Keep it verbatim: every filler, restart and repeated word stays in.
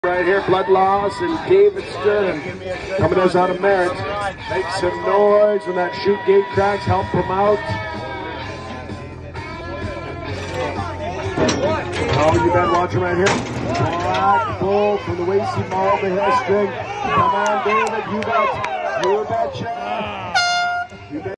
Right here, blood loss and David Sterling coming us out of merit. Make some noise when that chute gate cracks, help him out. Oh, you been watching right here? Black Bull from the Wacy Mall, the hair string. Come on, David, you bet. You betcha. You bet.